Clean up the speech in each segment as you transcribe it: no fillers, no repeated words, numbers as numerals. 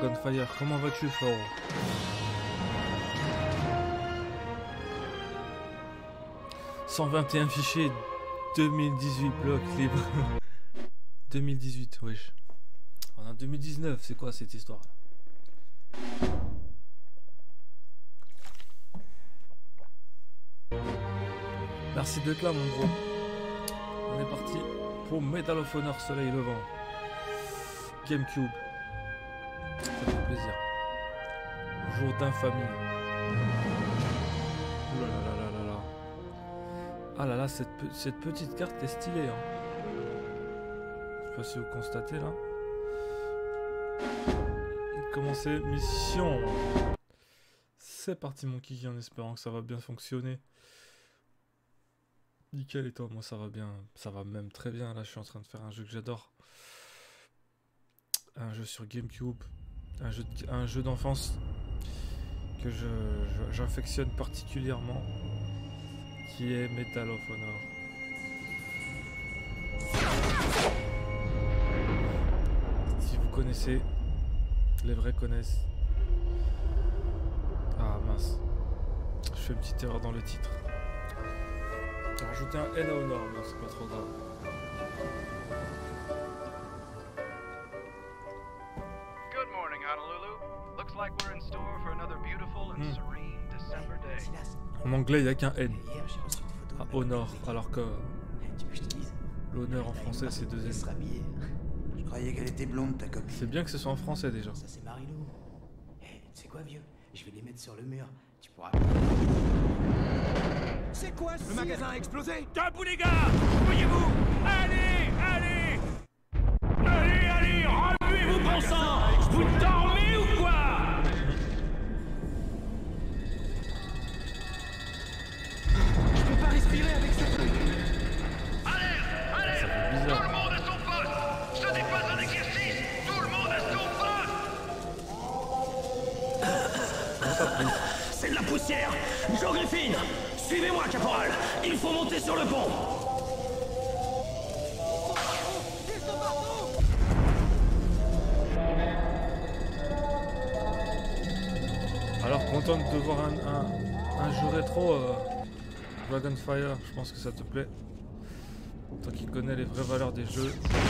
Dragonfire, comment vas-tu frérot? « 121 fichiers, 2018 blocs libres. » 2018, wesh. On est en 2019, c'est quoi cette histoire là? Merci d'être là mon gros. On est parti pour Medal of Honor Soleil Levant. Gamecube. Ça fait plaisir. Jour d'infamie. Ouh là là là là là là. Ah là là, cette petite carte est stylée. Hein. Je sais pas si vous constatez là. Commencer mission. C'est parti mon kiki en espérant que ça va bien fonctionner. Nickel, et toi? Moi ça va bien, ça va même très bien. Là je suis en train de faire un jeu que j'adore. Un jeu sur Gamecube. Un jeu d'enfance que j'affectionne particulièrement. Qui est Medal of Honor. Si vous connaissez, les vrais connaissent. Ah mince. Je fais une petite erreur dans le titre. J'ai rajouté un N à Honor, mais c'est pas trop grave. Good morning, Honolulu. Looks like we're in store for another beautiful and serene December day. En anglais, il n'y a qu'un N. À Honor, alors que l'honneur en français, c'est deux N. Je croyais qu'elle était blonde, ta copine. C'est bien que ce soit en français déjà. Ça, c'est Marilou. Hé, tu sais quoi, vieux? Je vais les mettre sur le mur. Tu pourras... C'est quoi ce... Le magasin a explosé. Debout les gars, voyez-vous. Allez, allez. Allez, allez, remuez-vous bon sang. Vous dormez ou quoi? Je peux pas respirer avec ce truc. Alerte! Alerte! Ça fait bizarre. Tout le monde à son poste! Ce n'est pas un exercice! Tout le monde à son poste! C'est de la poussière. Joe Griffin, suivez-moi, caporal. Il faut monter sur le pont. Alors content de voir un jeu rétro Dragonfire, je pense que ça te plaît. Toi qui connais les vraies valeurs des jeux,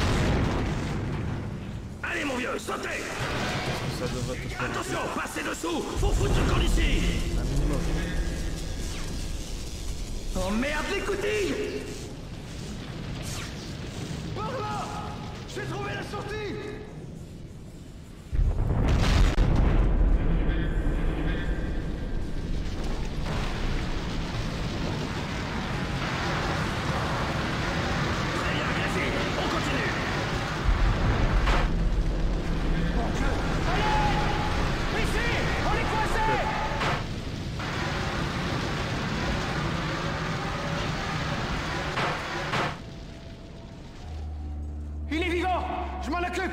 Allez mon vieux, sautez. ça devrait te plaire. Attention, passez dessous. Faut foutre le camp d'ici. Un minimum. Oh merde, les coutilles. Par là. J'ai trouvé la sortie. Très bien, Griffin. On continue. Mon Dieu. Allez. Ici, on est coincé. Il est vivant. Je m'en occupe.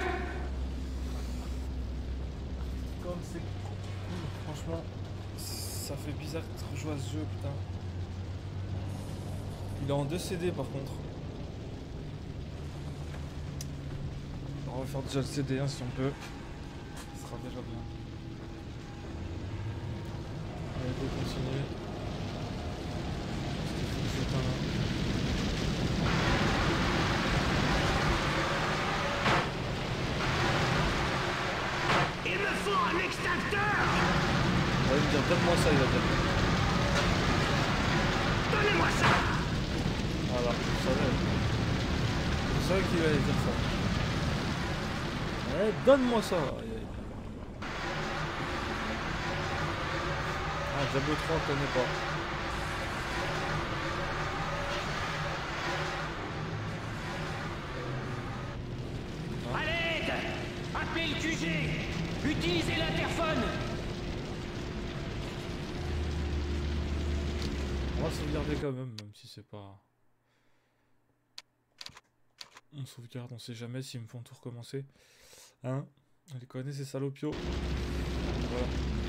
Comme c'est cool, franchement, ça fait bizarre de rejouer à ce jeu, putain. Il est en 2 CD par contre. On va faire déjà le CD hein, si on peut. Ce sera déjà bien. Allez, on peut continuer. C'est un... Il me faut un extincteur. Il va me dire, donne-moi ça, il va dire. Donnez-moi ça. Voilà, je savais qu'il allait dire ça. Eh, donne-moi ça. Ah, Diablo 3, on connaît pas. À l'aide. Appelez le QG. Utilisez l'interphone. On va sauvegarder quand même si c'est pas... On sauvegarde, on sait jamais s'ils me font tout recommencer. Hein? On les connaît ces salopios. Voilà.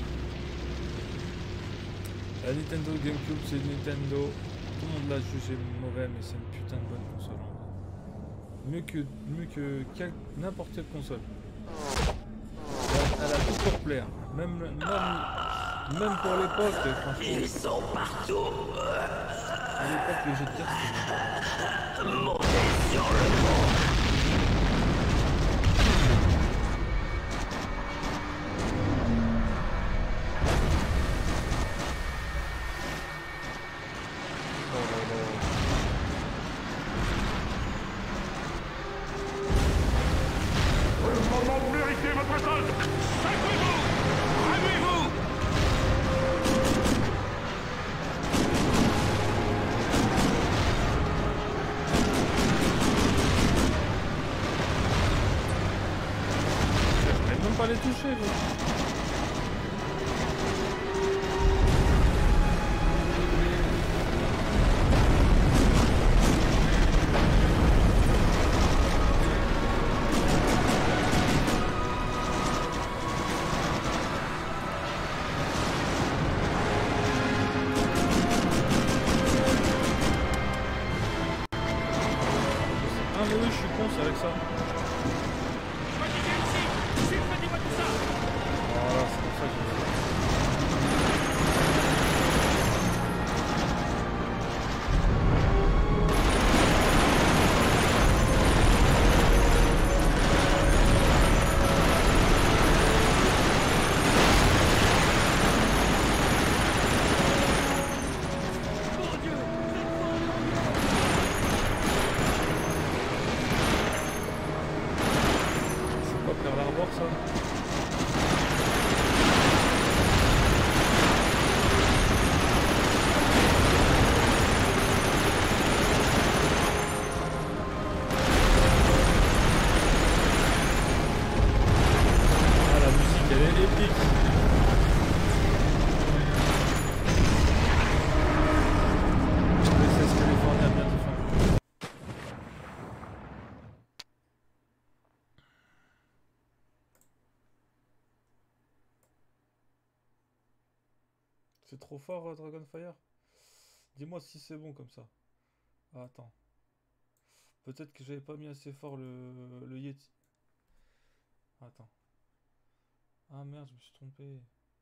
La Nintendo Gamecube, c'est Nintendo. Tout le monde l'a jugé mauvais, mais c'est une putain de bonne console en vrai. Mieux que n'importe quelle console. Elle a tout pour plaire. Même pour l'époque, franchement. Ils sont partout. À l'époque, les jeux de guerre, c'était bien. Montez sur le mont. Pas les toucher, quoi. Ah mais oui, je suis con, c'est avec ça. Voilà, c'est pour ça que je fais. C'est pas Pearl Harbor ça? Ah, la musique elle est épique. C'est ce que les Californiens a bientôt fait. C'est trop fort, Dragonfire. Dis-moi si c'est bon comme ça. Ah, attends. Peut-être que j'avais pas mis assez fort le Yeti. Attends. Ah merde, je me suis trompé.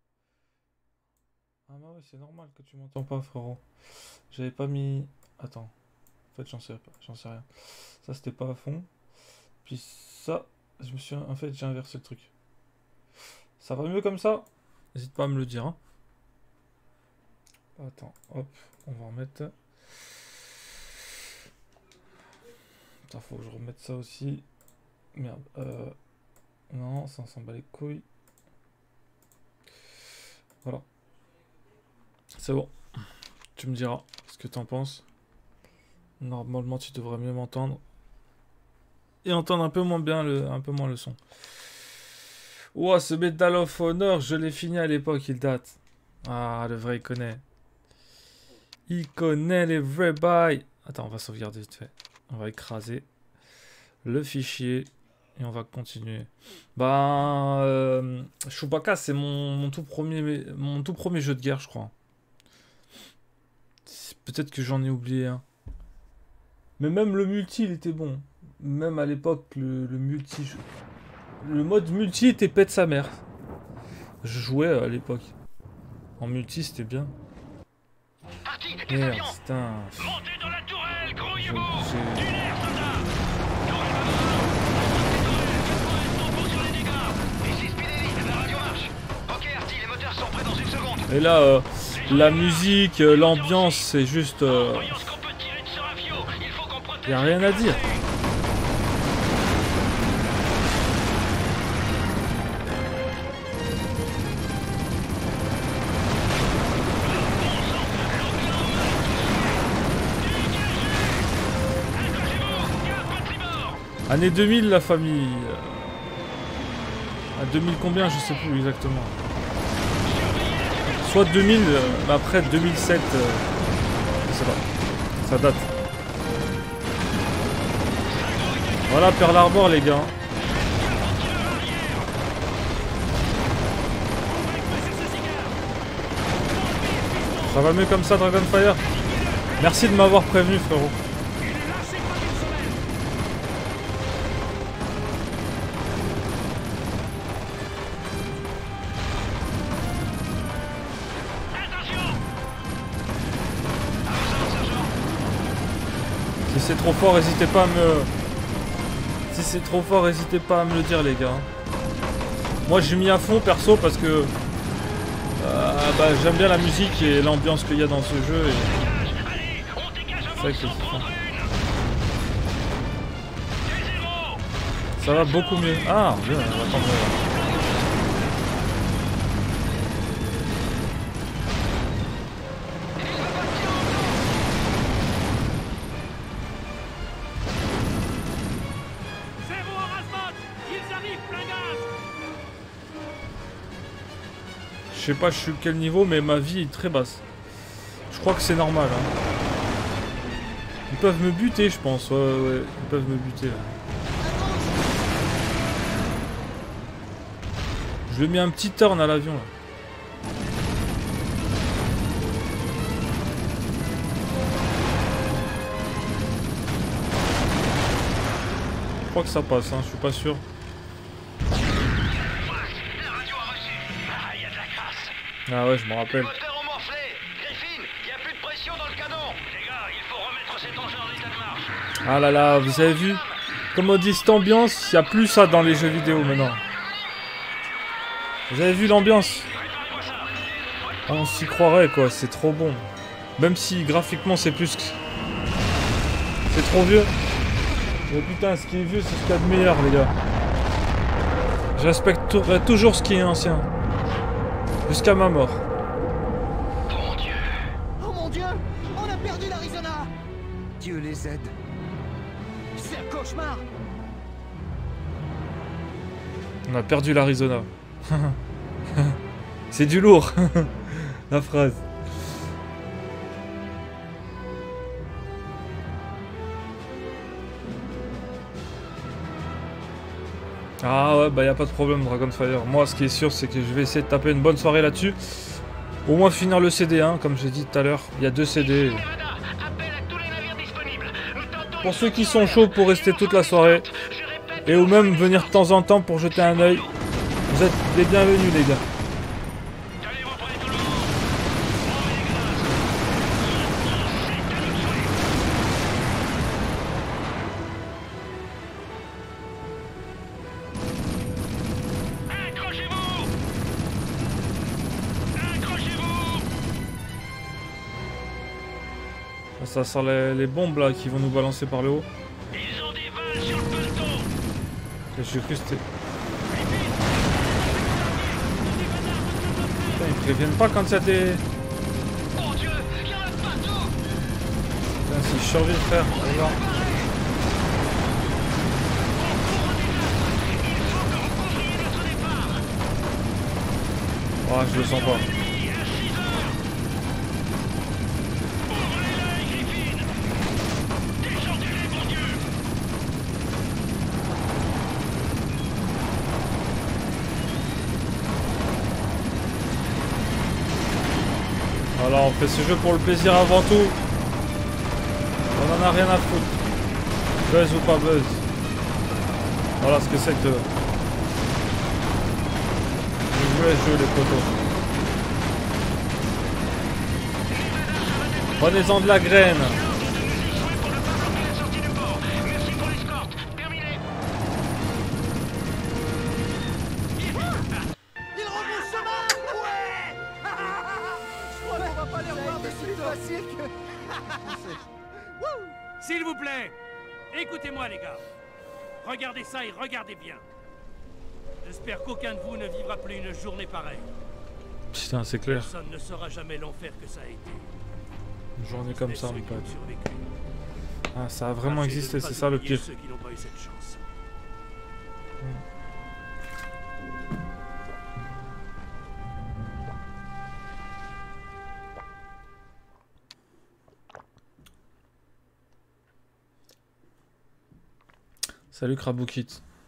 Ah bah ouais, c'est normal que tu m'entends pas, frérot. J'avais pas mis... Attends. En fait, j'en sais rien. Ça, c'était pas à fond. Puis ça, je me suis... En fait, j'ai inversé le truc. Ça va mieux comme ça? N'hésite pas à me le dire, hein. Attends, hop, on va remettre... Putain, faut que je remette ça aussi. Merde, non, ça s'en bat les couilles. Voilà. C'est bon. Tu me diras ce que t'en penses. Normalement, tu devrais mieux m'entendre. Et entendre un peu moins bien un peu moins le son. Ouah, ce Medal of Honor, je l'ai fini à l'époque, il date. Ah, le vrai, il connaît. Il connaît les vrais bails. Attends, on va sauvegarder vite fait. On va écraser le fichier. Et on va continuer. Ben... Chewbacca, c'est mon tout premier jeu de guerre, je crois. Peut-être que j'en ai oublié un. Mais même le multi, il était bon. Même à l'époque, le multi... Le mode multi était pète sa mère. Je jouais à l'époque. En multi, c'était bien. Merde, putain. Montez dans la tourelle, J'ai- grouillez-vous. Du nerf, soldat. Sur les dégâts. Ici Spinelli, la radio marche. Ok Artie, les moteurs sont prêts dans une seconde. Et là, la musique, l'ambiance, c'est juste... Voyons ce qu'on peut tirer de ce rafio. Il faut qu'on protège. Y a rien à dire. Année 2000, la famille. À 2000 combien, je sais plus exactement. Soit 2000, mais après 2007, je sais pas. Ça date. Voilà Pearl Harbor, les gars. Ça va mieux comme ça, Dragonfire? Merci de m'avoir prévenu, frérot. c'est trop fort, n'hésitez pas à me... Si c'est trop fort, n'hésitez pas à me le dire, les gars. Moi, j'ai mis à fond, perso, parce que... bah, j'aime bien la musique et l'ambiance qu'il y a dans ce jeu. Et... c'est vrai que c'est fun. Ça va beaucoup mieux. Ah, bien, attends, je sais pas je suis quel niveau, mais ma vie est très basse. Je crois que c'est normal. Hein. Ils peuvent me buter, je pense. Ouais, ils peuvent me buter. Là. Je lui ai mis un petit turn à l'avion. Je crois que ça passe, hein, je suis pas sûr. Ah ouais, je me rappelle. Ah là là, vous avez vu? Comme on dit, cette ambiance, il n'y a plus ça dans les jeux vidéo maintenant. Vous avez vu l'ambiance? Ah, on s'y croirait quoi, c'est trop bon. Même si graphiquement c'est plus... C'est trop vieux. Mais putain, ce qui est vieux, c'est ce qu'il y a de meilleur, les gars. Je respecterai toujours ce qui est ancien. Jusqu'à ma mort. Oh mon Dieu! Oh mon Dieu! On a perdu l'Arizona! Dieu les aide. C'est un cauchemar! On a perdu l'Arizona. C'est du lourd. La phrase. Ah ouais, bah y a pas de problème Dragonfire. Moi ce qui est sûr c'est que je vais essayer de taper une bonne soirée là-dessus. Au moins finir le CD, hein, comme j'ai dit tout à l'heure. Il y a 2 CD. Pour ceux qui sont chauds pour rester toute la soirée. Et ou même venir de temps en temps pour jeter un œil. Vous êtes les bienvenus les gars. Ça sent les bombes là qui vont nous balancer par le haut. Ils ont des balles sur le peloton. J'ai cru que c'était... Putain, ils préviennent pas quand il y a des... Mon Dieu, il y en a partout. Putain, si je survis frère, regarde. Oh, je le sens pas. Voilà, on fait ce jeu pour le plaisir avant tout. On en a rien à foutre. Buzz ou pas buzz. Voilà ce que c'est que de jouer ce jeu les potos. Prenez-en de la graine. S'il vous plaît, écoutez-moi les gars. Regardez ça et regardez bien. J'espère qu'aucun de vous ne vivra plus une journée pareille. Putain, c'est clair. Personne ne saura jamais l'enfer que ça a été. Une journée comme ça, mon pote. Survécu. Ah, ça a vraiment existé, c'est ça le pire. Ceux qui n'ont pas eu cette chance. Salut Kraboukit.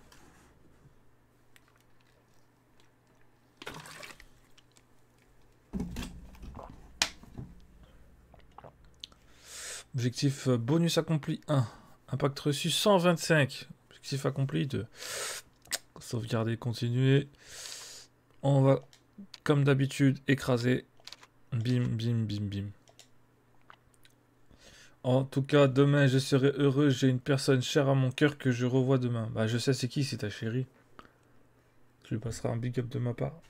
Objectif bonus accompli 1. Impact reçu 125. Objectif accompli 2. Sauvegarder, continuer. On va, comme d'habitude, écraser. Bim, bim, bim, bim. En tout cas, demain, je serai heureux. J'ai une personne chère à mon cœur que je revois demain. Bah, je sais c'est qui, c'est ta chérie. Tu lui passeras un big up de ma part.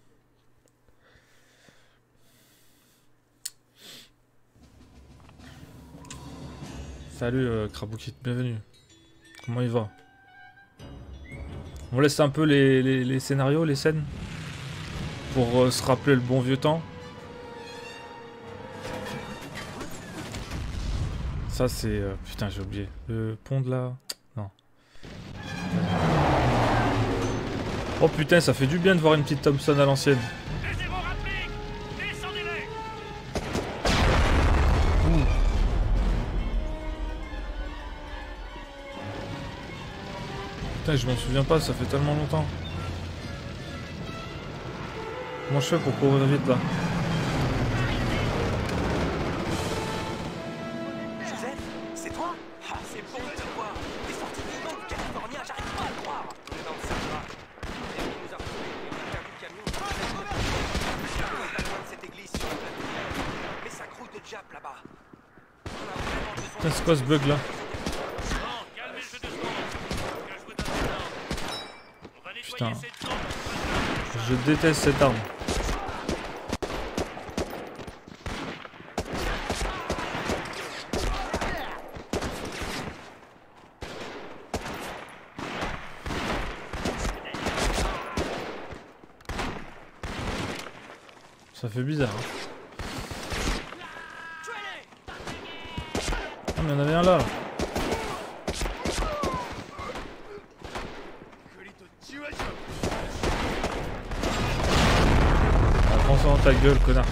Salut Kraboukit, bienvenue. Comment il va? On laisse un peu les scénarios, les scènes, pour se rappeler le bon vieux temps. Ça c'est... putain, j'ai oublié. Le pont de la... Non. Oh putain, ça fait du bien de voir une petite Thompson à l'ancienne. Putain, je m'en souviens pas, ça fait tellement longtemps. Comment je fais pour courir vite là? Joseph, c'est toi? Ah, c'est bon de te voir. T'es sorti vivant du Californien, j'arrive pas à le croire. On est dans le Sahara. Et il nous a retrouvés, il a perdu le camion. Pas loin de cette église sur la plateau. Mais ça grouille de diable là-bas. On a vraiment besoin. Putain, c'est quoi ce bug là? Putain, je déteste cette arme. Ça fait bizarre. Ah mais il y en avait un là. Prends ça dans ta gueule, connard.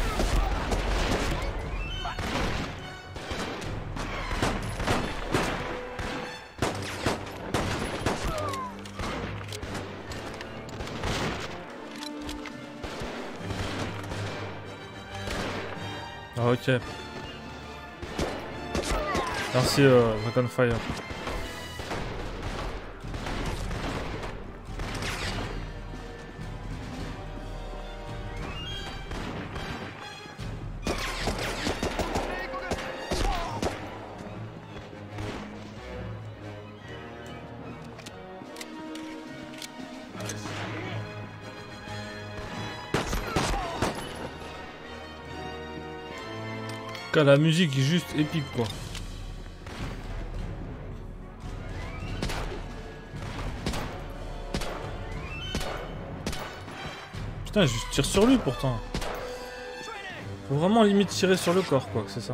Ah, ok. Merci Dragonfire. La musique est juste épique quoi. Putain, je tire sur lui pourtant. Faut vraiment limite tirer sur le corps quoi, c'est ça.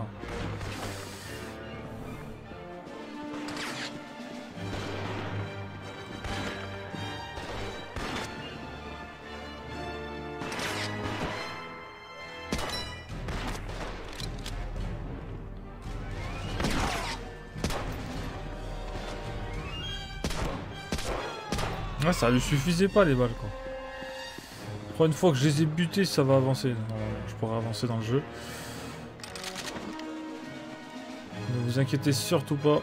Ouais, ça lui suffisait pas les balles quoi. Je crois une fois que je les ai butés, ça va avancer. Je pourrais avancer dans le jeu. Ne vous inquiétez surtout pas.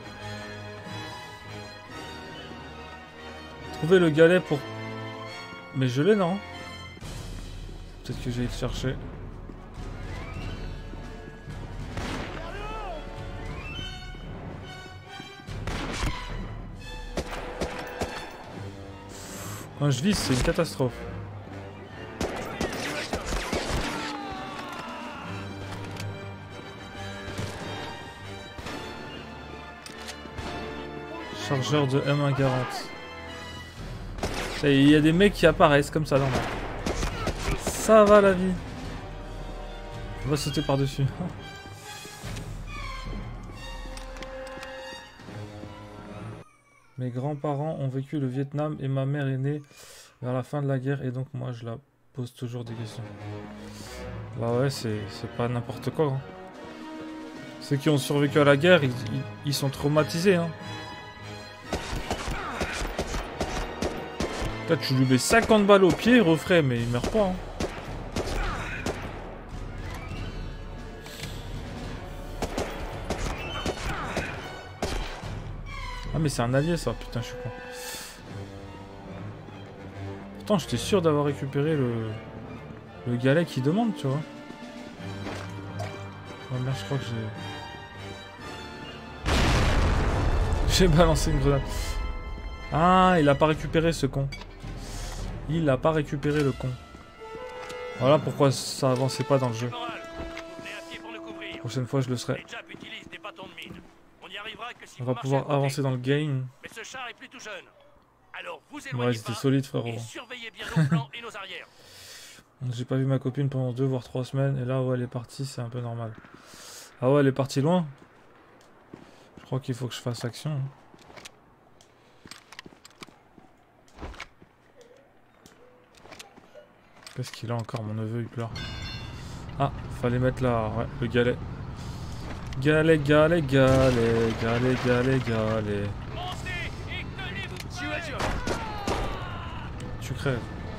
Trouvez le galet pour... Mais je l'ai non? Peut-être que j'allais le chercher. Quand je vise, c'est une catastrophe. Chargeur de M1 garante. Il y a des mecs qui apparaissent comme ça dans le... Ça va la vie. On va sauter par-dessus. Mes grands-parents ont vécu le Vietnam et ma mère est née vers la fin de la guerre et donc moi je la pose toujours des questions. Bah ouais, c'est pas n'importe quoi. Hein. Ceux qui ont survécu à la guerre, ils sont traumatisés. Hein. Là, tu lui mets 50 balles au pied, il referait, mais il meurt pas. Hein. Ah mais c'est un allié ça, putain je suis con. Pourtant j'étais sûr d'avoir récupéré le galet qui demande, tu vois. Oh merde, je crois que j'ai... J'ai balancé une grenade. Ah, il a pas récupéré ce con. Il a pas récupéré le con. Voilà pourquoi ça avançait pas dans le jeu. La prochaine fois je le serai. On va pouvoir avancer dans le game. Mais ce char est plutôt jeune. Alors vous Ouais, c'était solide frérot. surveillez bien nos plans et nos arrières. J'ai pas vu ma copine pendant 2 voire 3 semaines et là ouais elle est partie, c'est un peu normal. Ah ouais elle est partie loin. Je crois qu'il faut que je fasse action. Qu'est-ce qu'il a encore mon neveu, il pleure. Ah, fallait mettre là, ouais, le galet. Galet, galet, galet, galet, galet, galet. Tu crèves.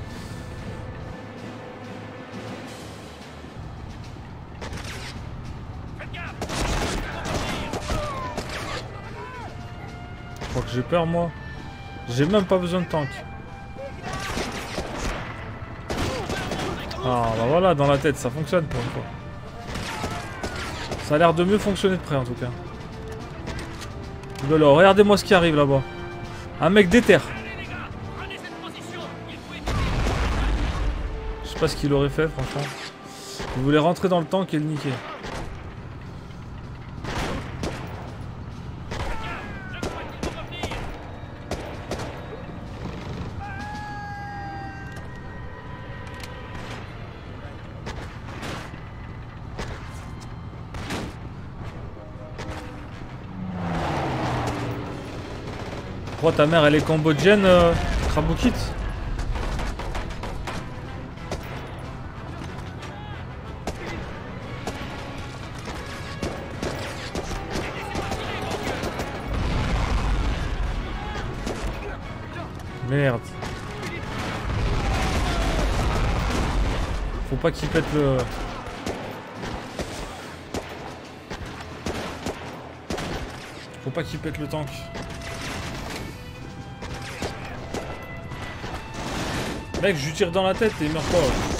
Je crois que j'ai peur moi. J'ai même pas besoin de tank. Ah bah voilà, dans la tête, ça fonctionne pour une fois. Ça a l'air de mieux fonctionner de près en tout cas. Oulala, regardez-moi ce qui arrive là-bas. Un mec déter. Je sais pas ce qu'il aurait fait franchement. Il voulait rentrer dans le tank et le niquer. Oh, ta mère elle est cambodgienne, Kraboukit. Merde. Faut pas qu'il pète le... Faut pas qu'il pète le tank. Mec, je lui tire dans la tête et il meurt pas.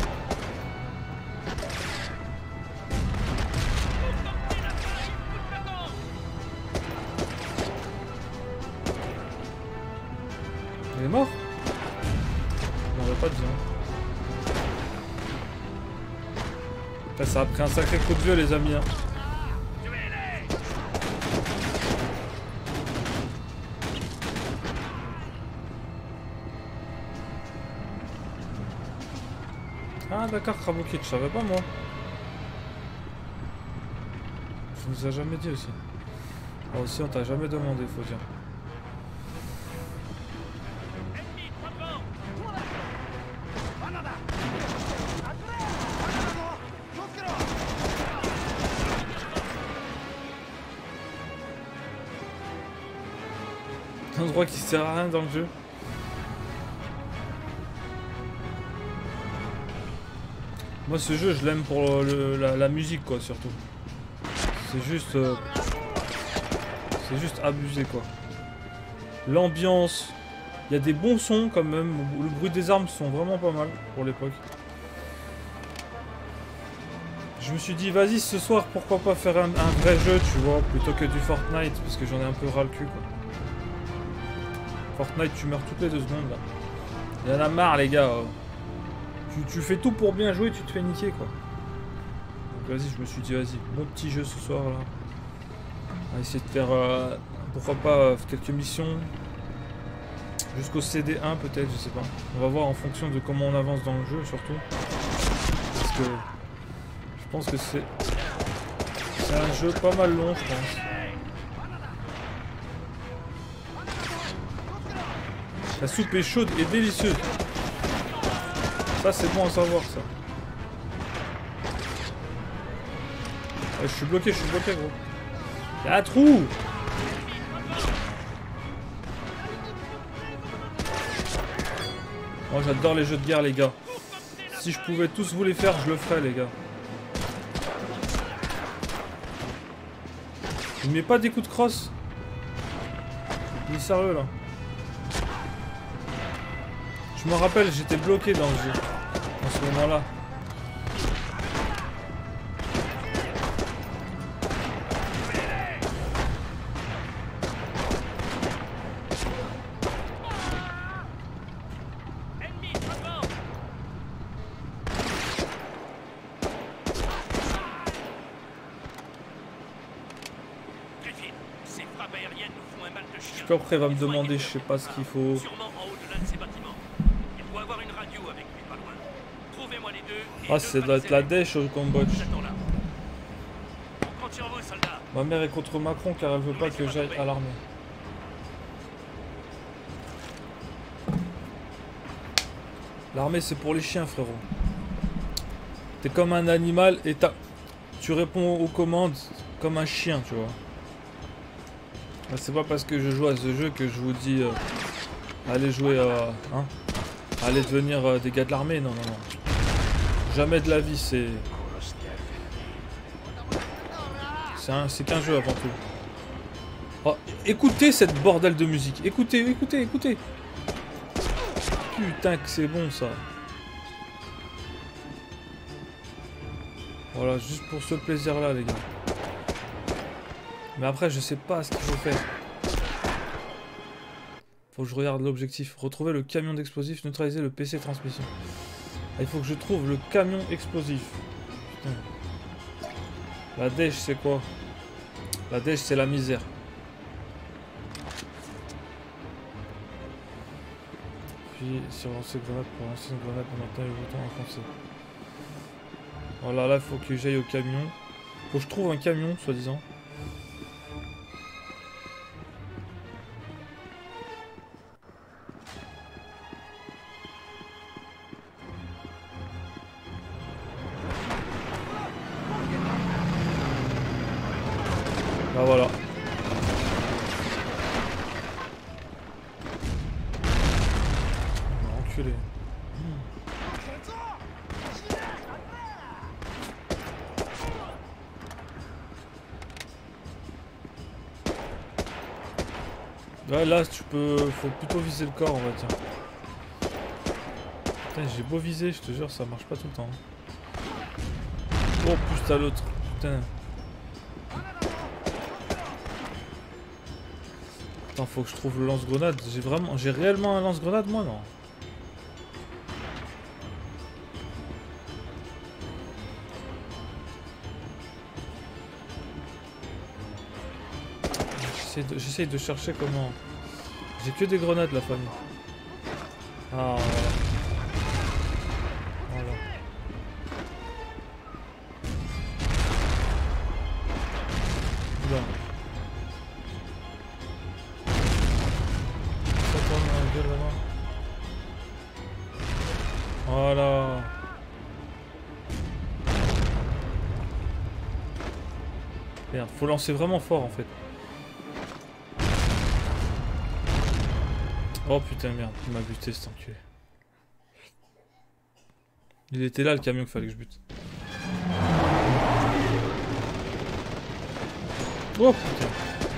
Il est mort? On n'aurait pas dit. Hein. Ça a pris un sacré coup de vieux les amis. Hein. Ah d'accord, Kraboukit, je savais pas moi. Tu nous as jamais dit aussi. Ah aussi on t'a jamais demandé, faut dire. Un endroit qui sert à rien dans le jeu. Moi ce jeu je l'aime pour la musique quoi surtout. C'est juste abusé quoi. L'ambiance, il y a des bons sons quand même, le bruit des armes sont vraiment pas mal pour l'époque. Je me suis dit vas-y ce soir pourquoi pas faire un vrai jeu tu vois, plutôt que du Fortnite parce que j'en ai un peu ras le cul quoi. Fortnite tu meurs toutes les 2 secondes là. Il y en a marre les gars. Tu fais tout pour bien jouer, tu te fais niquer quoi. Donc vas-y, je me suis dit vas-y, bon petit jeu ce soir là. On va essayer de faire pourquoi pas quelques missions. Jusqu'au CD1 peut-être, je sais pas. On va voir en fonction de comment on avance dans le jeu surtout. Parce que je pense que c'est un jeu pas mal long je pense. La soupe est chaude et délicieuse. Ça c'est bon à savoir ça. Ouais, je suis bloqué gros. Y'a un trou. Moi j'adore les jeux de guerre les gars. Si je pouvais tous vous les faire, je le ferais les gars. Il met pas des coups de crosse. Il est sérieux là. Je me rappelle, j'étais bloqué dans le jeu. En ce moment-là. puis après il va me demander je sais pas ce qu'il faut. Sûrement en haut de l'un de ces bâtiments. Il doit avoir une radio avec lui, pas loin. Trouvez-moi les deux. Ah, c'est doit être la dèche au Cambodge. J'attends là. On compte sur vous, soldats. Ma mère est contre Macron car elle veut pas que j'aille à l'armée. L'armée c'est pour les chiens, frérot. T'es comme un animal et tu réponds aux commandes comme un chien, tu vois. C'est pas parce que je joue à ce jeu que je vous dis allez jouer hein, allez devenir des gars de l'armée, non. Jamais de la vie, c'est qu'un jeu avant tout. Oh, écoutez cette bordel de musique. Écoutez. Putain que c'est bon ça. Voilà, juste pour ce plaisir là les gars. Mais après je sais pas ce qu'il faut faire. Faut que je regarde l'objectif. Retrouver le camion d'explosifs, neutraliser le PC transmission. Ah, il faut que je trouve le camion explosif. Putain. La dèche c'est quoi? La dèche c'est la misère. Puis sur lancer grenade pour lancer une grenade en maintenant le bouton enfoncé. Voilà, là il faut que j'aille au camion. Faut que je trouve un camion, soi-disant. Bah voilà. Enculé. Ouais, là tu peux. Faut plutôt viser le corps, on va dire. Putain, j'ai beau viser, je te jure, ça marche pas tout le temps. Oh, plus t'as l'autre. Putain. Attends, faut que je trouve le lance-grenade. J'ai réellement un lance-grenade, moi, non? J'essaye de chercher comment. J'ai que des grenades, la famille. Ah, voilà. Voilà. Oula. Ça tourne dans la gueule là-bas. Voilà. Merde, faut lancer vraiment fort en fait. Oh putain merde, il m'a buté cet enculé. Il était là le camion qu'il fallait que je bute. Oh putain.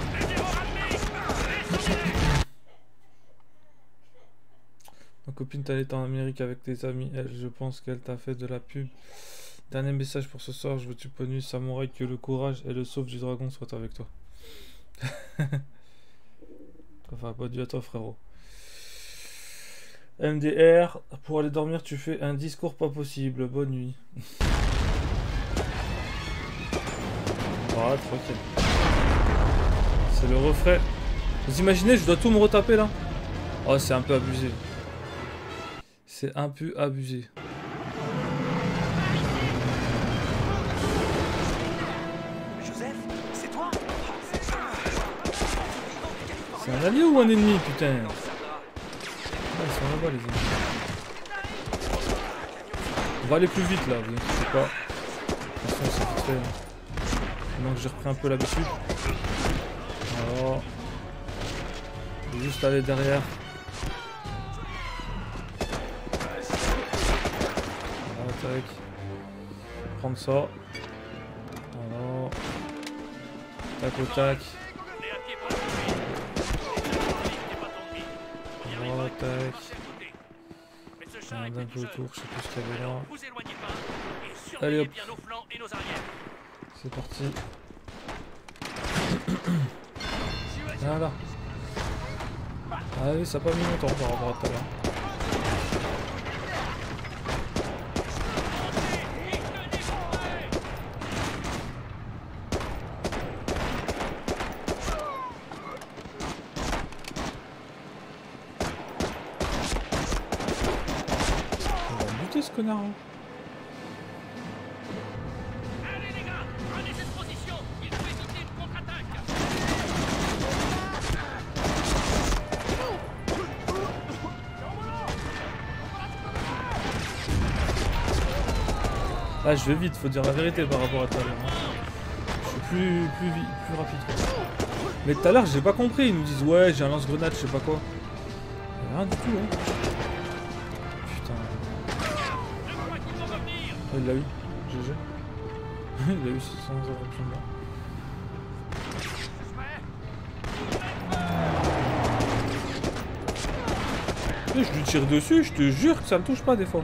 Ma copine t'allait en Amérique avec tes amis, elle, je pense qu'elle t'a fait de la pub. Dernier message pour ce soir, je veux tu nuit samouraï, que le courage et le sauve du dragon soient avec toi. Enfin, pas dû à toi frérot. MDR, pour aller dormir, tu fais un discours pas possible. Bonne nuit. Voilà, tranquille. C'est le refrain. Vous imaginez, je dois tout me retaper là? Oh, c'est un peu abusé. C'est un peu abusé. Joseph, c'est toi? C'est un allié ou un ennemi, putain? Ah, ils sont là-bas les ennemis. On va aller plus vite là, vous inquiétez pas. Attention, c'est vite fait. Maintenant que j'ai repris un peu l'habitude. Alors. Je vais juste aller derrière. Voilà, tac. Prendre ça. Voilà. Tac au tac. Voilà, tac. Un d'un peu autour, je sais plus ce qu'il y avait là. Allez hop. C'est parti. Voilà. Ah oui, ça n'a pas mis longtemps par rapport à tout à l'heure. connard. Hein. Allez les gars, prenez cette position. Il faut éviter une contre-attaque. Ah, je vais vite, faut dire la vérité par rapport à tout à l'heure. Hein. Je suis plus rapide. Mais tout à l'heure, j'ai pas compris. Ils nous disent, ouais, j'ai un lance-grenade, je sais pas quoi. Rien du tout, hein. Putain. Oh, il l'a eu. GG. Il l'a eu sans avoir besoin de moi. Je lui tire dessus, je te jure que ça le touche pas des fois.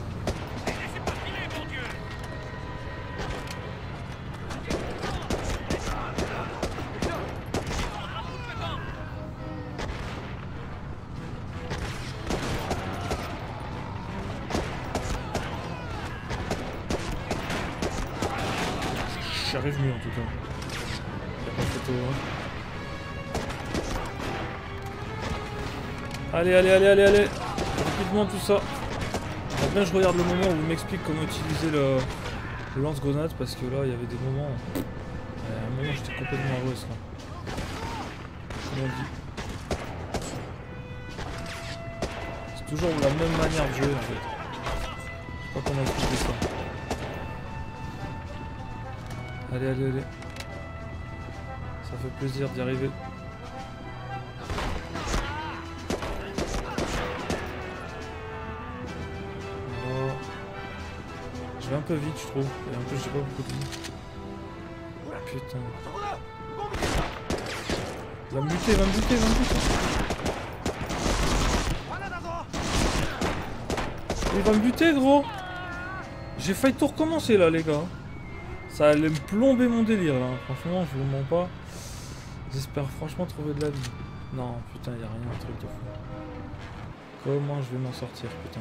J'arrive mieux en tout cas. Y'a pas photo, hein. Allez, allez, allez, allez, allez. Rapidement tout ça. Bien, je regarde le moment où il m'explique comment utiliser le lance-grenade parce que là il y avait des moments. À un moment j'étais complètement à l'ouest là. Comment on dit. C'est toujours la même manière de jouer en fait. Je sais pas comment expliquer ça. Allez, allez, allez. Ça fait plaisir d'y arriver. Voilà. Je vais un peu vite, je trouve. Et en plus, j'ai pas beaucoup de vie. Putain. Il va me buter, il va me buter, il va me buter. Il va me buter, gros. J'ai failli tout recommencer là, les gars. Ça allait me plomber mon délire là, franchement je vous mens pas. J'espère franchement trouver de la vie. Non putain y'a rien, un truc de fou. Comment je vais m'en sortir putain.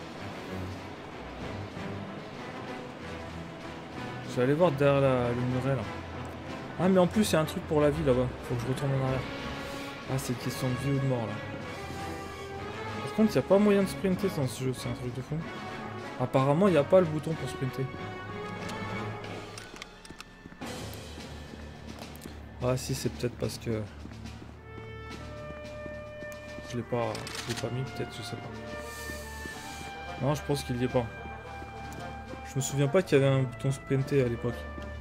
Je vais aller voir derrière le muret là. Ah mais en plus il y a un truc pour la vie là-bas, faut que je retourne en arrière. Ah c'est une question de vie ou de mort là. Par contre il n'y a pas moyen de sprinter dans ce jeu, c'est un truc de fou. Apparemment il n'y a pas le bouton pour sprinter. Ah si c'est peut-être parce que je l'ai pas mis peut-être, je sais pas. Non je pense qu'il y est pas. Je me souviens pas qu'il y avait un bouton sprinter à l'époque.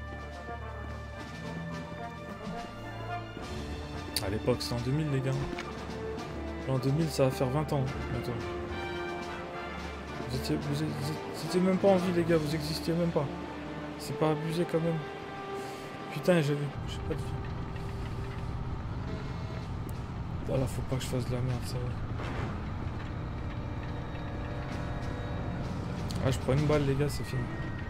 À l'époque c'est en 2000 les gars. En 2000 ça va faire 20 ans bientôt. Vous étiez même pas en vie les gars, vous existiez même pas. C'est pas abusé quand même. Putain j'ai pas de vie. Voilà, faut pas que je fasse de la merde, ça va. Ah, je prends une balle, les gars, c'est fini.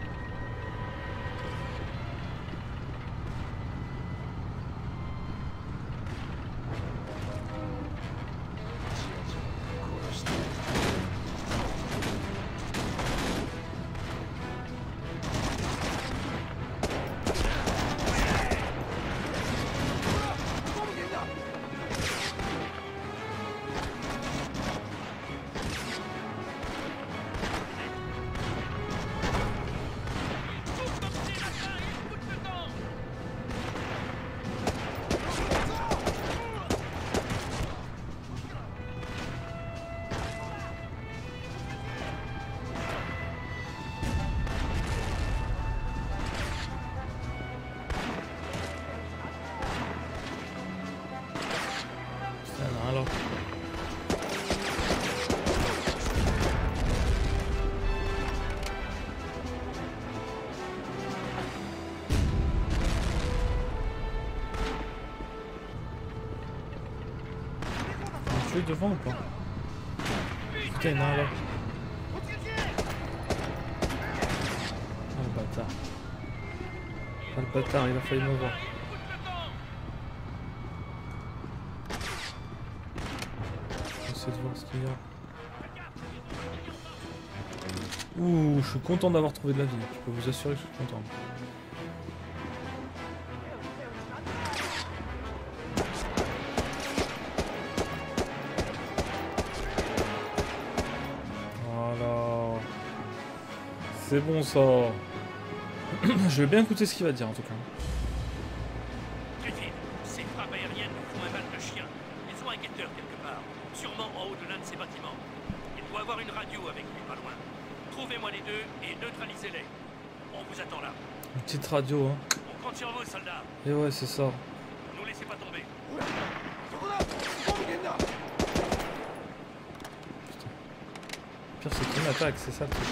Devant ou pas? Putain, il y en a un là. Ah le bâtard. Ah le bâtard, il a failli me voir. J'essaie de voir ce qu'il y a. Ouh, je suis content d'avoir trouvé de la vie. Je peux vous assurer que je suis content. C'est bon ça. Je vais bien écouter ce qu'il va dire en tout cas. Kevin, ces frappes aériennes nous font un mal de chien. Ils ont un guetteur quelque part, sûrement en haut de l'un de ces bâtiments. Il doit avoir une radio avec lui, pas loin. Trouvez-moi les deux et neutralisez-les. On vous attend là. Une petite radio, hein. On compte sur vous, soldats. Et ouais, c'est ça. Ne nous laissez pas tomber. Le pire, c'est qu'il m'attaque, c'est ça le truc.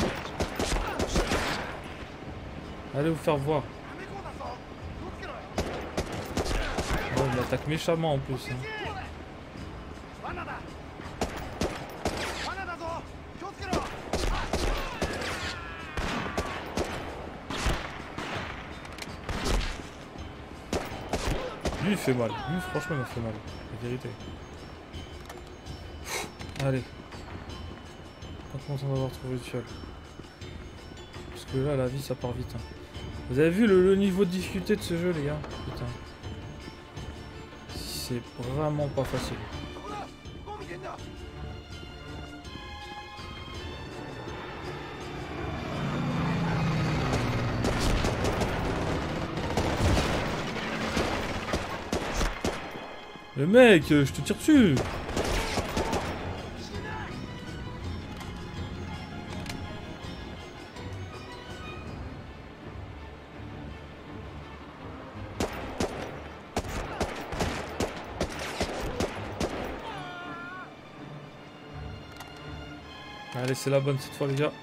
Allez vous faire voir. Oh, il m'attaque méchamment en plus. Hein. Lui il fait mal. Lui franchement il m'a fait mal. La vérité. Allez. Pas content d'avoir trouvé le fiole. Parce que là la vie ça part vite. Hein. Vous avez vu le niveau de difficulté de ce jeu les gars? Putain. C'est vraiment pas facile. Le mec, je te tire dessus. Allez, c'est la bonne cette fois les gars.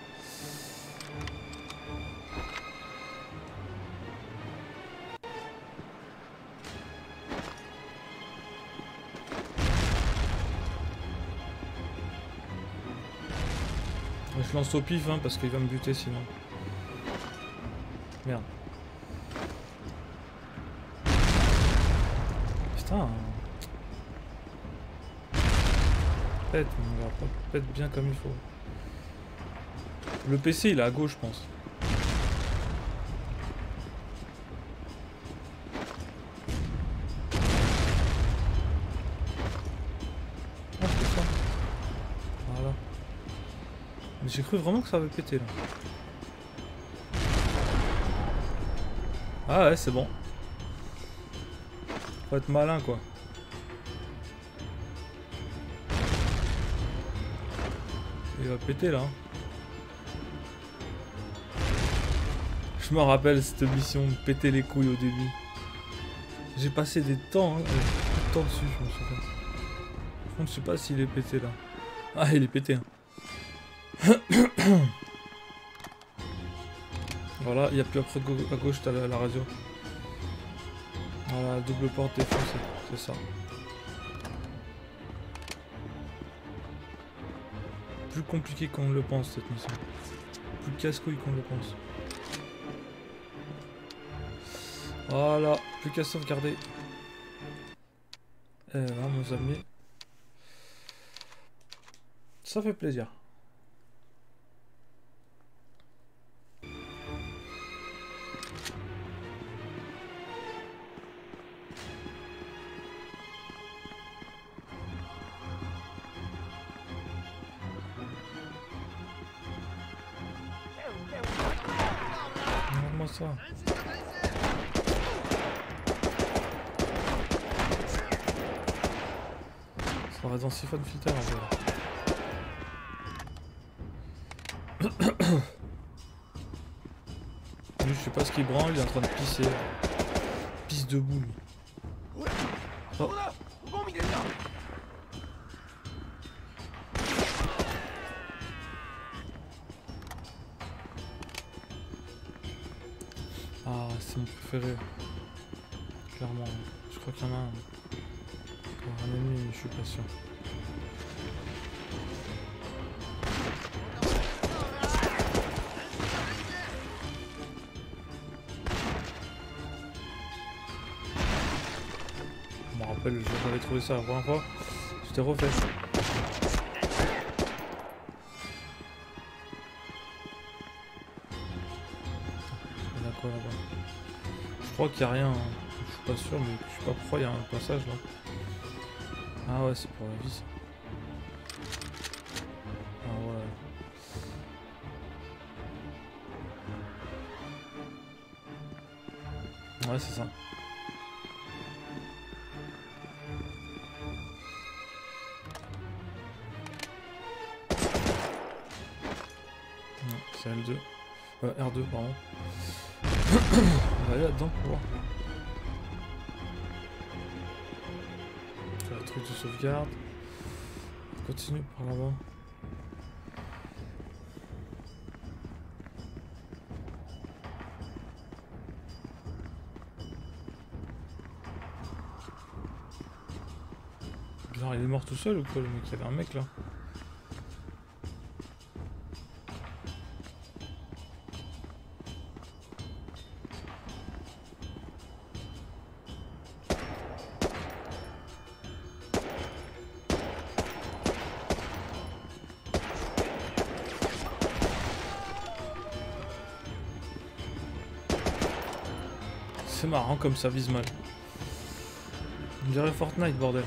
Je lance au pif hein, parce qu'il va me buter sinon. Merde. Putain. Pète mon gars, pète bien comme il faut. Le PC il est à gauche je pense. Ah c'est ça. Voilà. Mais j'ai cru vraiment que ça avait pété là. Ah ouais c'est bon. Faut être malin quoi. Il va péter là. Hein. Je me rappelle cette mission de péter les couilles au début. J'ai passé des temps, hein, beaucoup de temps dessus, je me souviens. Par contre, je sais pas s'il est pété là. Ah, il est pété. Hein. Voilà, il n'y a plus après à gauche, t'as la radio. Voilà, double porte défoncée, c'est ça. Plus compliqué qu'on ne le pense cette mission. Plus casse-couille qu'on le pense. Voilà, plus qu'à sauvegarder. Et là, nos amis. Ça fait plaisir. Regarde-moi ça. Ça va dans siphon filter en vrai. Lui, je sais pas ce qu'il branle, il est en train de pisser. Pisse debout lui. Oh. Ah, c'est mon préféré. Clairement. Je crois qu'il y en a un. Encore un ennemi, mais je suis pas sûr. Je me rappelle, j'avais trouvé ça la première fois. J'étais refait. Il y a quoi là-bas? Je crois qu'il n'y a rien. Hein. Je suis pas sûr, mais je sais pas pourquoi il y a un passage là. Ah ouais, c'est pour la vis. Ah ouais. Ouais, c'est ça. C'est L2. R2, pardon. On va aller là-dedans pour voir. Faire le truc de sauvegarde. On continue par là-bas. Genre, il est mort tout seul ou quoi le mec? Il y avait un mec là. C'est marrant comme ça vise mal. On dirait Fortnite, bordel.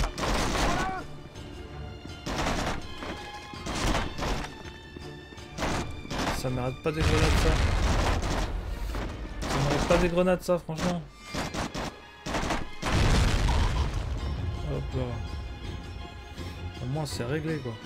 Ça mérite pas des grenades, ça. Ça mérite pas des grenades, ça, franchement. Hop là. Au moins, c'est réglé, quoi.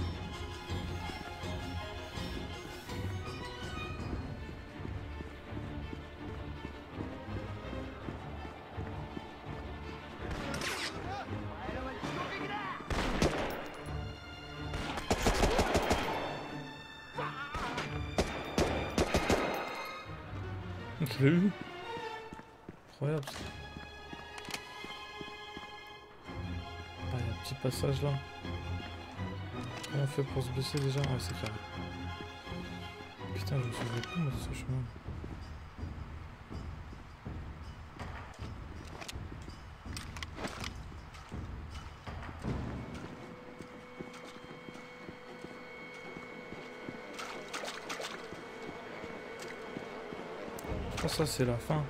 Je l'ai eu. Incroyable ça. Ah, il y a un petit passage là. Comment on fait pour se baisser déjà? Ouais, c'est clair. Putain, je me souviens plus moi de ce chemin. Oh, ça c'est la fin.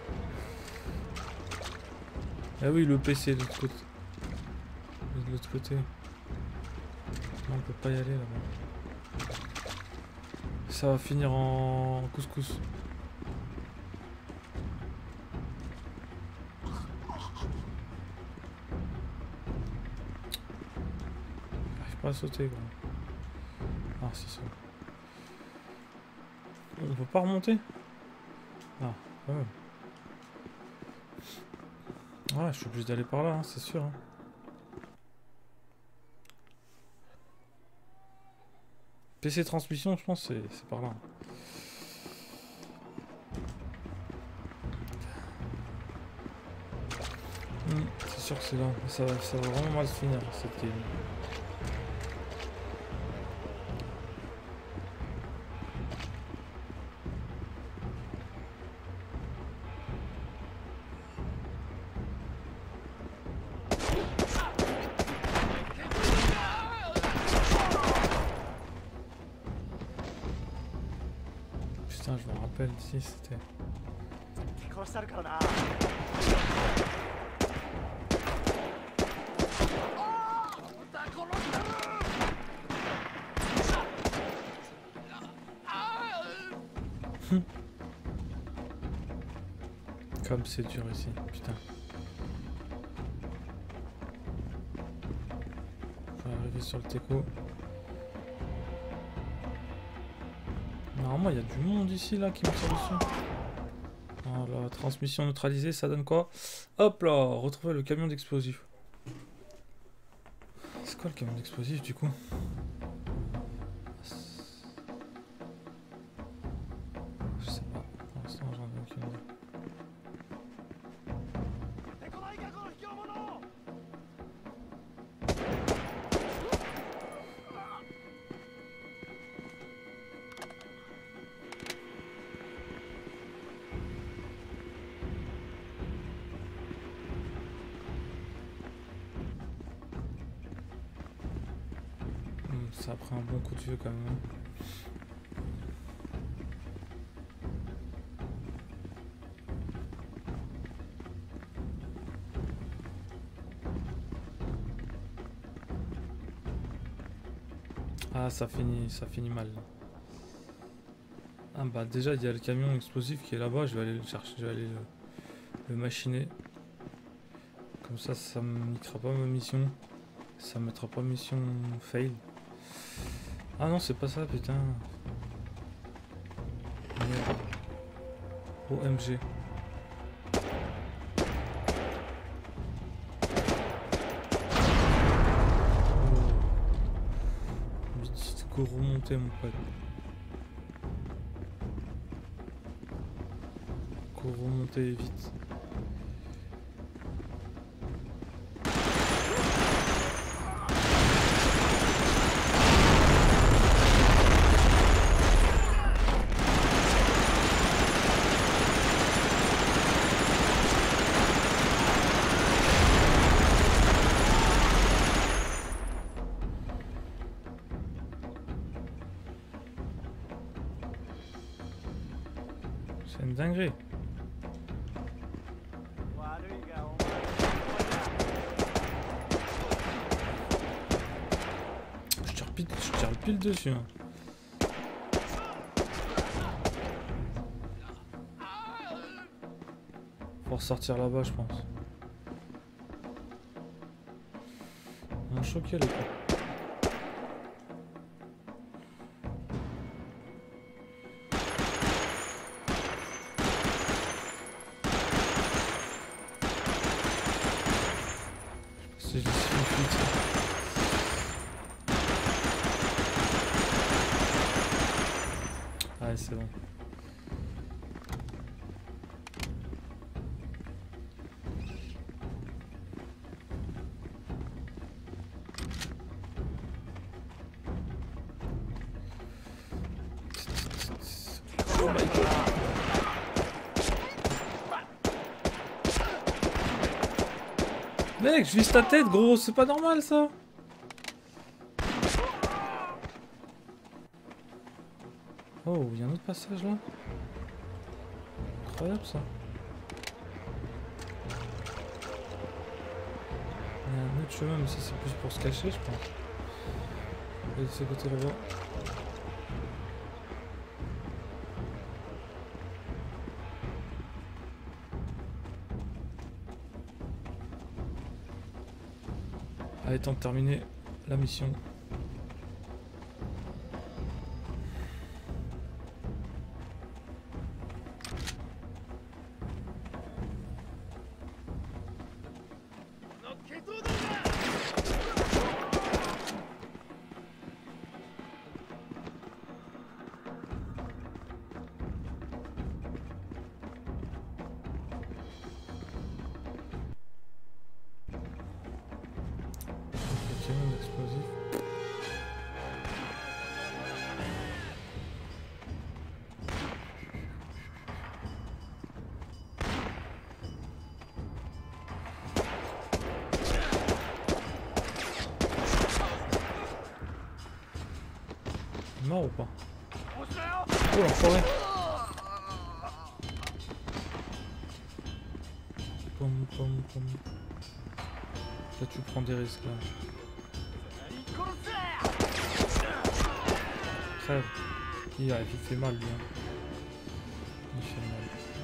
Ah oui, le PC de l'autre côté. De l'autre côté. Non, on peut pas y aller là-bas. Ça va finir en couscous. J'arrive pas à sauter quoi. Ah, c'est ça. On peut pas remonter? Ah, quand même. Ouais, je suis obligé d'aller par là, hein, c'est sûr. Hein. PC transmission, je pense, c'est par là. C'est sûr que c'est là. Ça va vraiment mal se finir, cette game. Putain, je me rappelle si c'était... Comme c'est dur ici, putain. On va arriver sur le teco. Normalement, il y a du monde ici, là, qui me tire dessus. Voilà, transmission neutralisée, ça donne quoi? Hop là, retrouver le camion d'explosifs. C'est quoi le camion d'explosifs, du coup? Je sais pas, pour l'instant, j'en ai aucune idée. Ça a pris un bon coup de vieux quand même. Ah, ça finit mal. Ah bah déjà il y a le camion explosif qui est là-bas, je vais aller le chercher, je vais aller Le machiner. Comme ça, ça me niquera pas ma mission. Ça me mettra pas mission fail. Ah non, c'est pas ça, putain. Merde. OMG. Vite, go remonter, mon pote. Go remonter vite. C'est une dinguerie. Je tire pile dessus. Hein. Faut ressortir là-bas, je pense. On a choqué les gars. Si je dis une fuite. Ouais, c'est bon. Oh my god. Mec, je vise ta tête, gros, c'est pas normal ça. Oh, il y a un autre passage là. Incroyable ça. Il y a un autre chemin, mais ça c'est plus pour se cacher, je pense. On va de ce côté là-bas. Allez, temps de terminer la mission. Explosif. Mort ou pas? Oh l'enfoiré! Pom pom pom. Là tu prends des risques là. Crève. Il fait mal lui. Hein. Il fait mal.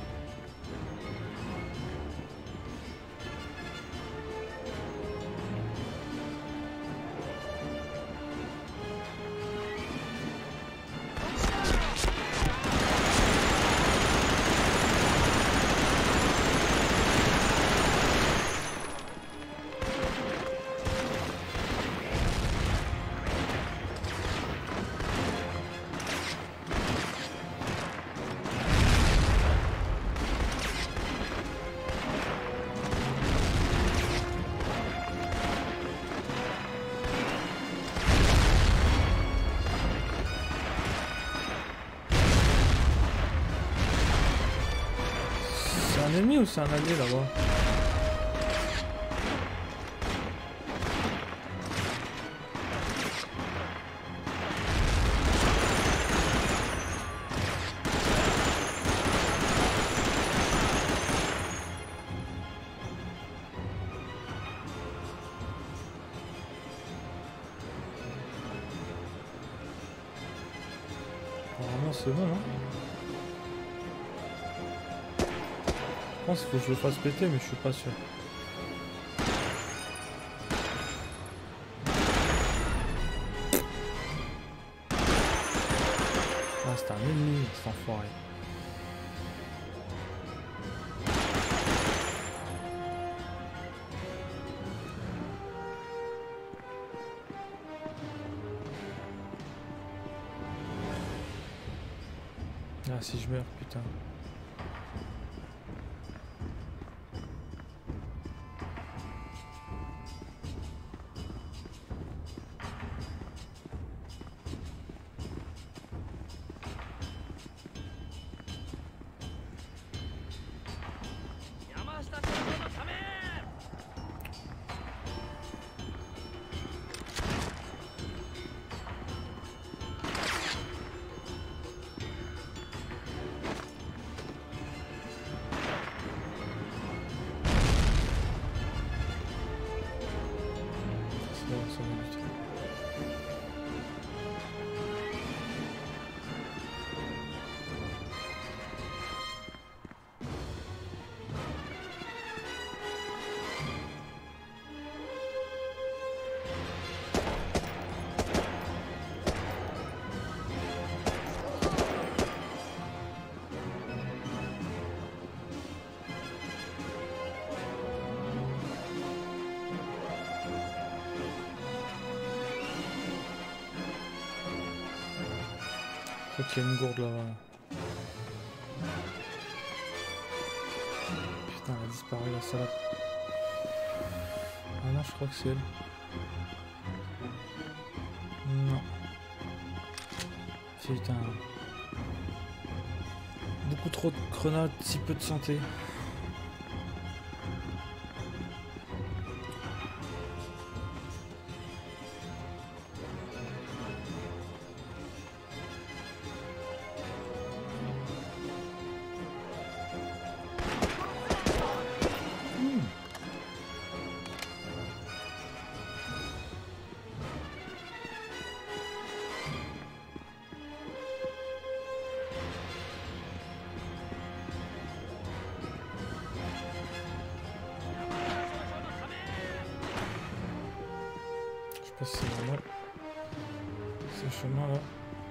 C'est un ennemi ou c'est un allié là-bas? Apparemment c'est bon, hein. pense qu'il faut que je le fasse péter, mais je suis pas sûr. Ah, c'est un ennemi, cet enfoiré. Ah, si je meurs, putain. Je crois qu'il y a une gourde là-bas. Putain, elle a disparu la salade. Ah non, je crois que c'est elle. Non. Putain. Beaucoup trop de grenades, si peu de santé. Je sais pas si c'est normal. Ce chemin là.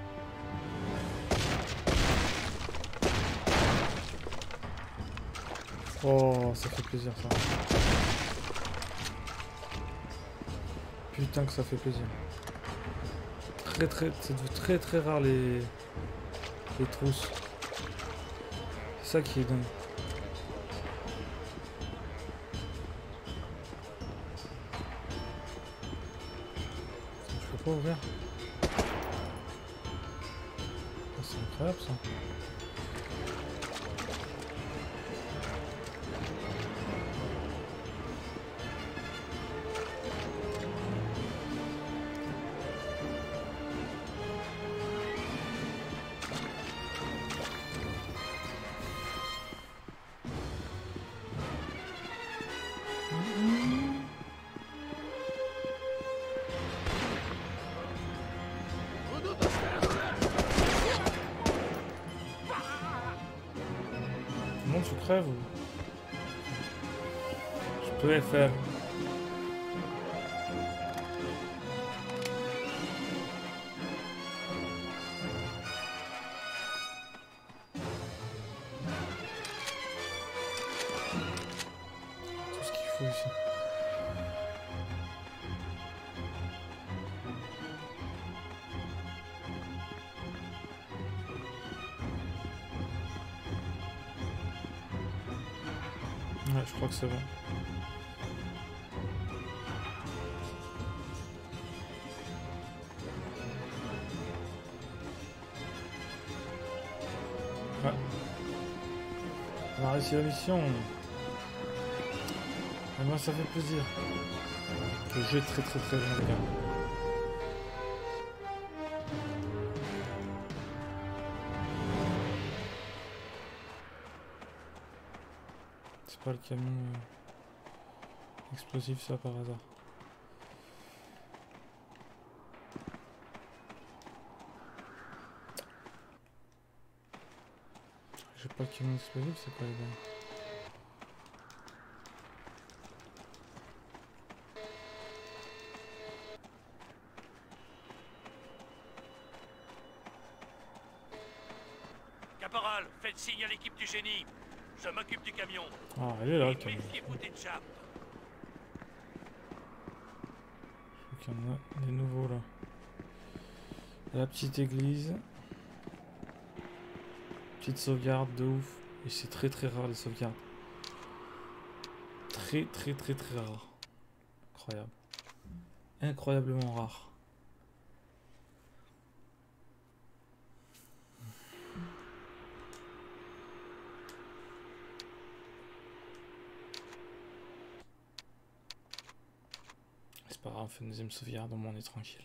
Oh, ça fait plaisir ça. Putain que ça fait plaisir. C'est très rare les trousses. C'est ça qui est dingue. Je peux pas ouvrir. Oh, c'est incroyable ça. Tu crèves ou... Je peux les faire. Tout ce qu'il faut ici. Ouais, je crois que c'est bon. Ouais. On a réussi la mission. Et moi ça fait plaisir. Le jeu est très bien. C'est pas le camion explosif ça par hasard. J'ai pas le camion explosif, c'est pas les gars. signe à l'équipe du génie. Je m'occupe du camion. Ah, elle est là, le Et camion. méfiez-vous des chaps. Il y en a des nouveaux là. La petite église. Petite sauvegarde de ouf. Et c'est très très rare les sauvegardes. Très rare. Incroyable. Incroyablement rare. C'est pas grave, on fait une deuxième sauvegarde, au moins on est tranquille.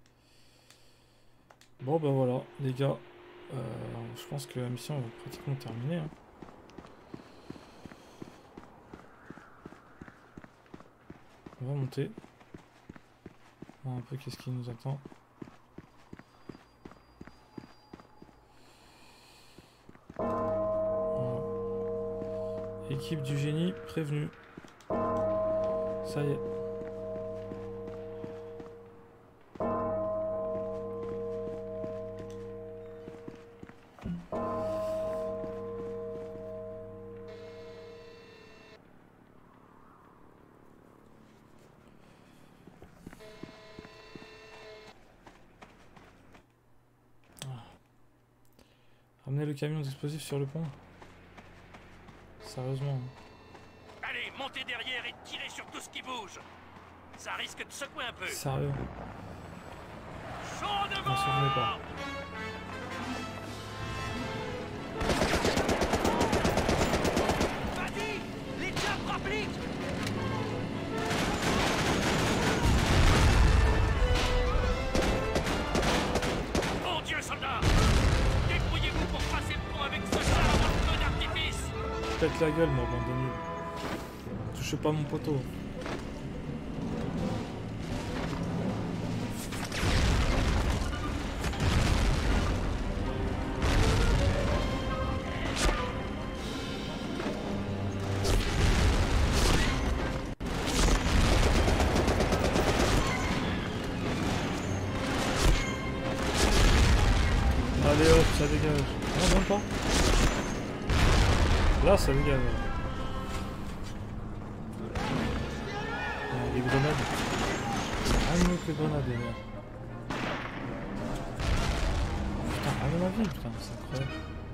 Bon bah voilà, les gars. Je pense que la mission est pratiquement terminée. Hein. On va monter. Voir un peu qu'est-ce qui nous attend. Voilà. Équipe du génie prévenue. Ça y est. Ramener le camion d'explosifs sur le pont. Sérieusement. Allez, montez derrière et tirez sur tout ce qui bouge. Ça risque de secouer un peu. Sérieux. Chaud Je m'en devant. souvenais pas. Vas-y, les chaps rappliquent. Mon Dieu, soldats! Débrouillez-vous pour passer le pont avec ce char avant le feu d'artifice! Pète la gueule, moi, bande de nuls. Touchez pas mon poteau. Allez hop, ça dégage. Non, même pas. Là, ça dégage. Les grenades. Ah, mieux que les grenades, les gars. Putain, rien de ma vie, putain, c'est incroyable.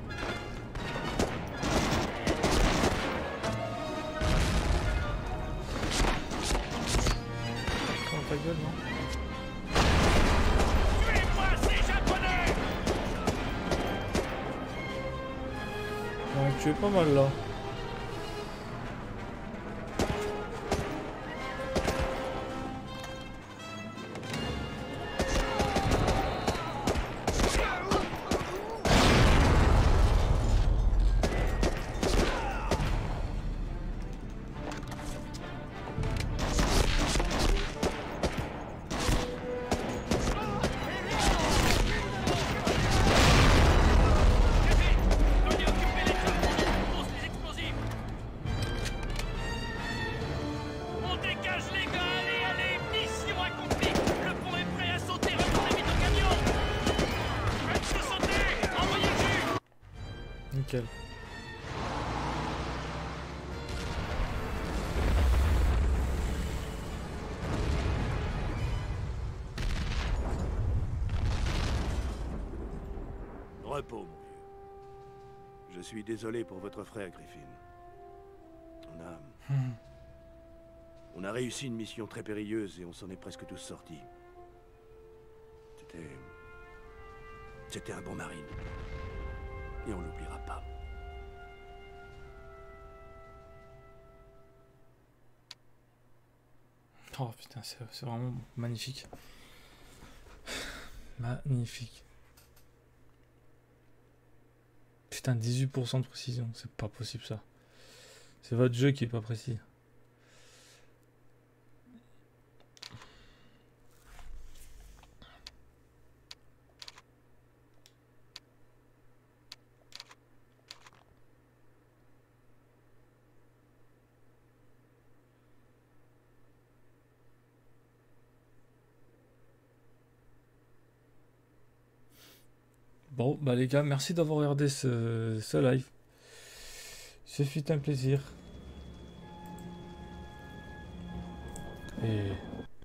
Oh, ta gueule, non? Tuez-moi ces japonais! Ouais, tu es pas mal là. Venez occuper les chapeaux, on pose les explosifs! On dégage les gars, allez, allez! Mission accomplie! Le pont est prêt à sauter, retournez vite au camion! Faites-le sauter! Envoyez le jus! Nickel. Repos, mon vieux. Je suis désolé pour votre frère, Griffin. On a réussi une mission très périlleuse et on s'en est presque tous sortis. C'était un bon marine. Et on l'oubliera pas. Oh putain, c'est vraiment magnifique. Magnifique. Putain, 18% de précision, c'est pas possible ça. C'est votre jeu qui est pas précis. Bon, bah les gars, merci d'avoir regardé ce live. Ce fut un plaisir. Et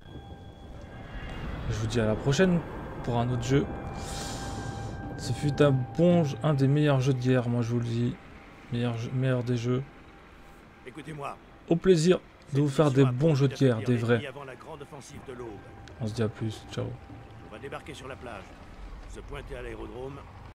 je vous dis à la prochaine pour un autre jeu. Ce fut un des meilleurs jeux de guerre, moi je vous le dis. Meilleur des jeux. Écoutez-moi. Au plaisir de vous faire des bons jeux de guerre, des vrais. Avant la grande offensive de l'Aube. On se dit à plus, ciao. On va débarquer sur la plage, se pointer à l'aérodrome